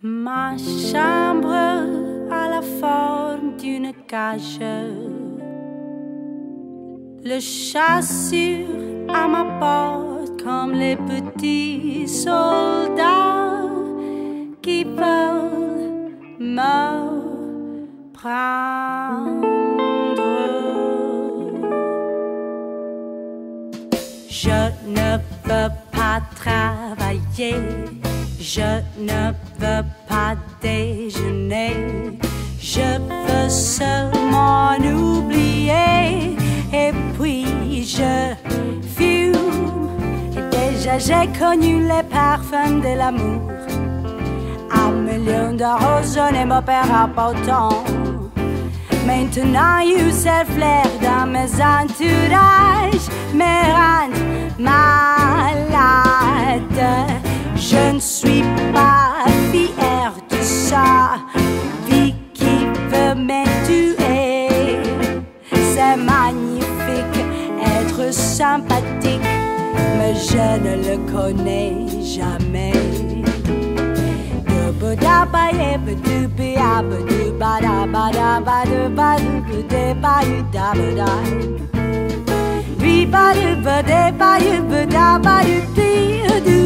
Ma chambre a la forme d'une cage. Le chat sur à ma porte comme les petits soldats qui veulent me prendre. Je ne veux pas travailler, je ne veux pas déjeuner, je veux seulement oublier. Et puis je fume, et déjà j'ai connu les parfums de l'amour. Un million de roses ne m'opéra pas autant. Maintenant, you sais flair dans mes entourages me rend malade. Je ne suis pas fière de ça. Vie qui veut me tuer. C'est magnifique, être sympathique, mais je ne le connais jamais. Ba